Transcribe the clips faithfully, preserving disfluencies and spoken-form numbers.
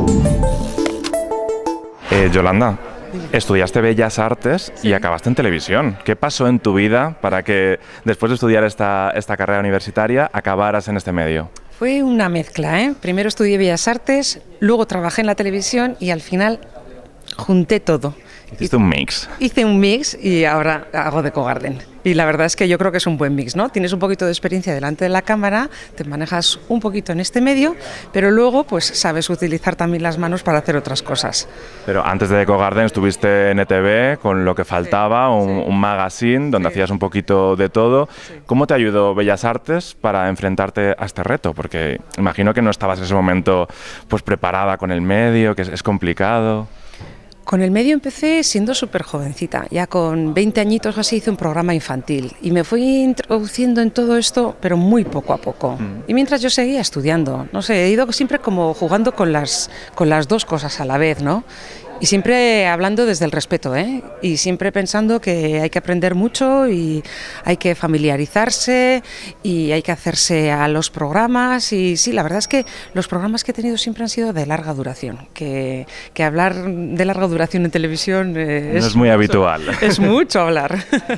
Eh, Yolanda, estudiaste Bellas Artes y acabaste en televisión. ¿Qué pasó en tu vida para que después de estudiar esta, esta carrera universitaria acabaras en este medio? Fue una mezcla, ¿eh? Primero estudié Bellas Artes, luego trabajé en la televisión y al final junté todo. Hiciste un mix. Hice un mix y ahora hago de Ecogarden. Y la verdad es que yo creo que es un buen mix, ¿no? Tienes un poquito de experiencia delante de la cámara, te manejas un poquito en este medio, pero luego pues sabes utilizar también las manos para hacer otras cosas. Pero antes de Ecogarden estuviste en E T V con Lo que faltaba, sí, un, sí. un magazine donde sí. hacías un poquito de todo. Sí. ¿Cómo te ayudó Bellas Artes para enfrentarte a este reto? Porque imagino que no estabas en ese momento pues preparada con el medio, que es, es complicado. Con el medio empecé siendo súper jovencita, ya con veinte añitos así hice un programa infantil y me fui introduciendo en todo esto, pero muy poco a poco. Mm. Y mientras yo seguía estudiando, no sé, he ido siempre como jugando con las, con las dos cosas a la vez, ¿no? Y siempre hablando desde el respeto, ¿eh? Y siempre pensando que hay que aprender mucho y hay que familiarizarse y hay que hacerse a los programas. Y sí, la verdad es que los programas que he tenido siempre han sido de larga duración. Que, que hablar de larga duración en televisión eh, no es, es muy mucho, habitual. Es mucho hablar.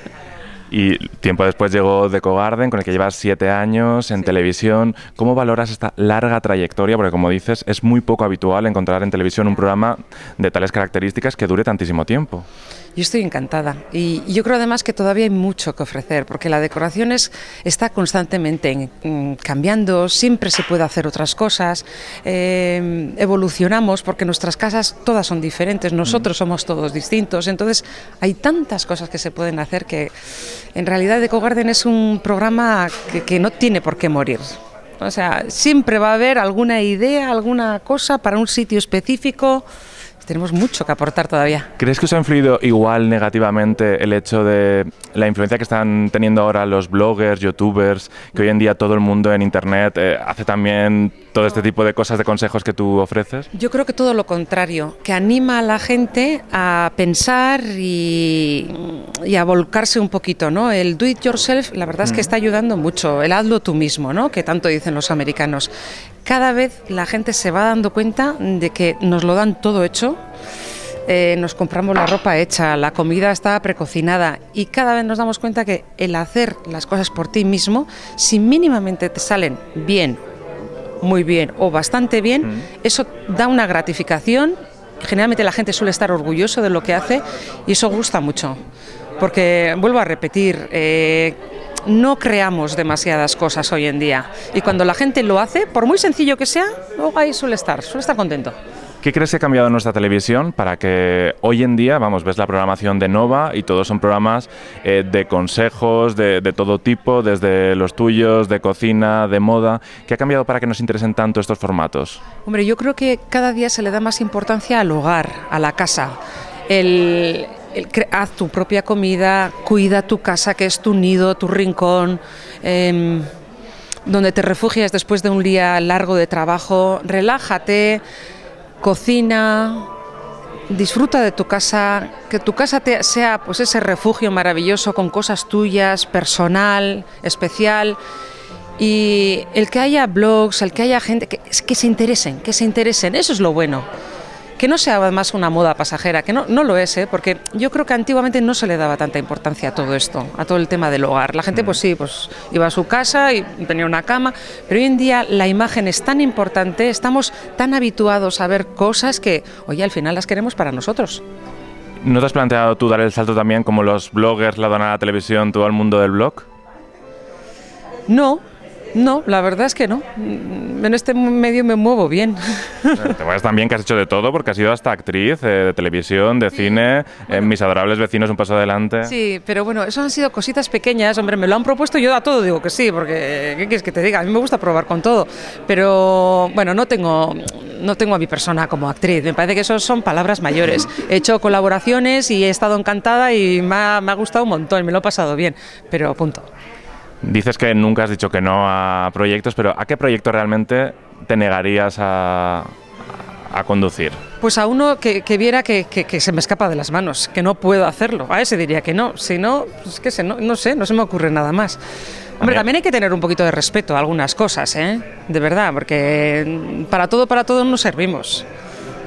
Y tiempo después llegó The Ecogarden, con el que llevas siete años en sí. televisión. ¿Cómo valoras esta larga trayectoria? Porque, como dices, es muy poco habitual encontrar en televisión un programa de tales características que dure tantísimo tiempo. Yo estoy encantada y yo creo además que todavía hay mucho que ofrecer porque la decoración es, está constantemente en, cambiando, siempre se puede hacer otras cosas, eh, evolucionamos porque nuestras casas todas son diferentes, nosotros somos todos distintos, entonces hay tantas cosas que se pueden hacer que en realidad Ecogarden es un programa que, que no tiene por qué morir. O sea, siempre va a haber alguna idea, alguna cosa para un sitio específico. Tenemos mucho que aportar todavía. ¿Crees que os ha influido igual negativamente el hecho de la influencia que están teniendo ahora los bloggers, youtubers, que hoy en día todo el mundo en internet eh, hace también todo este tipo de cosas, de consejos que tú ofreces? Yo creo que todo lo contrario, que anima a la gente a pensar y, y a volcarse un poquito, ¿no? El do it yourself, la verdad es que está ayudando mucho, el hazlo tú mismo, ¿no? Que tanto dicen los americanos. Cada vez la gente se va dando cuenta de que nos lo dan todo hecho, eh, nos compramos la ropa hecha, la comida está precocinada y cada vez nos damos cuenta que el hacer las cosas por ti mismo, si mínimamente te salen bien, muy bien o bastante bien, mm. eso da una gratificación. Generalmente la gente suele estar orgulloso de lo que hace y eso gusta mucho, porque vuelvo a repetir, eh, no creamos demasiadas cosas hoy en día y cuando la gente lo hace, por muy sencillo que sea, luego ahí suele estar, suele estar contento. ¿Qué crees que ha cambiado en nuestra televisión para que hoy en día, vamos, ves la programación de Nova y todos son programas eh, de consejos de, de todo tipo, desde los tuyos, de cocina, de moda? ¿Qué ha cambiado para que nos interesen tanto estos formatos? Hombre, yo creo que cada día se le da más importancia al hogar, a la casa. El... El, haz tu propia comida, cuida tu casa, que es tu nido, tu rincón, eh, donde te refugias después de un día largo de trabajo. Relájate, cocina, disfruta de tu casa, que tu casa te, sea pues ese refugio maravilloso con cosas tuyas, personal, especial. Y el que haya blogs, el que haya gente que, que se interesen, que se interesen, eso es lo bueno. Que no sea además una moda pasajera, que no, no lo es, ¿eh? Porque yo creo que antiguamente no se le daba tanta importancia a todo esto, a todo el tema del hogar. La gente pues sí, pues iba a su casa y tenía una cama, pero hoy en día la imagen es tan importante, estamos tan habituados a ver cosas que, oye, al final las queremos para nosotros. ¿No te has planteado tú dar el salto también como los bloggers, la dona a la televisión, todo el mundo del blog? No. No, la verdad es que no. En este medio me muevo bien. Te mueves tan bien que has hecho de todo, porque has sido hasta actriz eh, de televisión, de sí. cine, bueno. en Mis adorables vecinos, un paso adelante. Sí, pero bueno, eso han sido cositas pequeñas. Hombre, me lo han propuesto, yo a todo digo que sí, porque ¿qué quieres que te diga? A mí me gusta probar con todo. Pero bueno, no tengo, no tengo a mi persona como actriz. Me parece que eso son palabras mayores. He hecho colaboraciones y he estado encantada y me ha, me ha gustado un montón, me lo he pasado bien, pero punto. Dices que nunca has dicho que no a proyectos, pero ¿a qué proyecto realmente te negarías a, a conducir? Pues a uno que, que viera que, que, que se me escapa de las manos, que no puedo hacerlo. A ese diría que no. Si no, pues que sé, no, no sé, no se me ocurre nada más. Hombre, también hay que tener un poquito de respeto a algunas cosas, ¿eh? De verdad, porque para todo, para todo no servimos.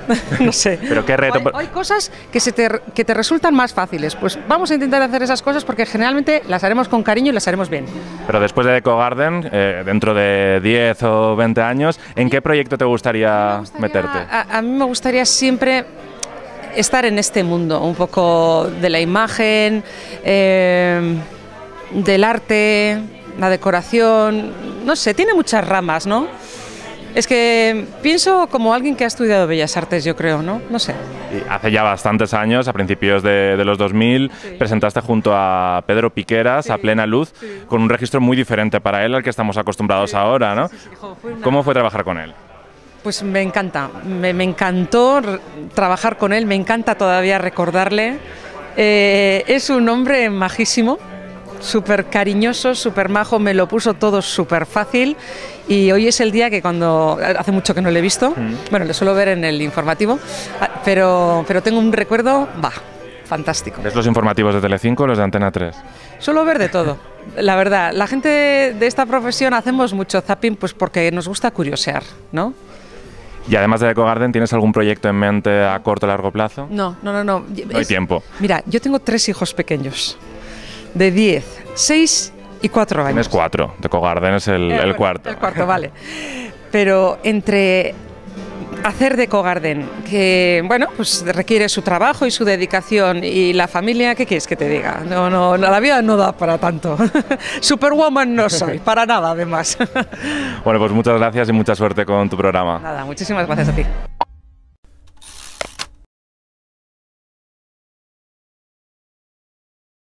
No sé. ¿Pero qué reto? Hay, hay cosas que, se te, que te resultan más fáciles. Pues vamos a intentar hacer esas cosas porque generalmente las haremos con cariño y las haremos bien. Pero después de Eco Garden, eh, dentro de diez o veinte años, ¿en qué proyecto te gustaría, me gustaría meterte? A, a mí me gustaría siempre estar en este mundo, un poco de la imagen, eh, del arte, la decoración, no sé, tiene muchas ramas, ¿no? Es que pienso como alguien que ha estudiado Bellas Artes, yo creo, ¿no? No sé. Y hace ya bastantes años, a principios de, de los dos mil, sí. presentaste junto a Pedro Piqueras, sí. a Plena Luz, sí. con un registro muy diferente para él al que estamos acostumbrados sí. ahora, ¿no? Sí, sí, sí. Jo, fue una... ¿Cómo fue trabajar con él? Pues me encanta, me, me encantó trabajar con él, me encanta todavía recordarle. Eh, es un hombre majísimo, súper cariñoso, súper majo, me lo puso todo súper fácil y hoy es el día que cuando, hace mucho que no le he visto, mm. bueno, le suelo ver en el informativo, pero, pero tengo un recuerdo, va, fantástico. ¿Ves los informativos de Telecinco o los de Antena tres? Suelo ver de todo, la verdad, la gente de esta profesión hacemos mucho zapping pues porque nos gusta curiosear, ¿no? Y además de Eco Garden, ¿tienes algún proyecto en mente a corto o largo plazo? No, no, no. No, no hay es, tiempo. Mira, yo tengo tres hijos pequeños, de diez, seis y cuatro años. Tienes cuatro, de Eco Garden es el, eh, el bueno, cuarto. El cuarto, vale. Pero entre hacer de Eco Garden, que bueno, pues requiere su trabajo y su dedicación, y la familia, ¿qué quieres que te diga? No, no, la vida no da para tanto. Superwoman no soy, para nada además. Bueno, pues muchas gracias y mucha suerte con tu programa. Nada, muchísimas gracias a ti.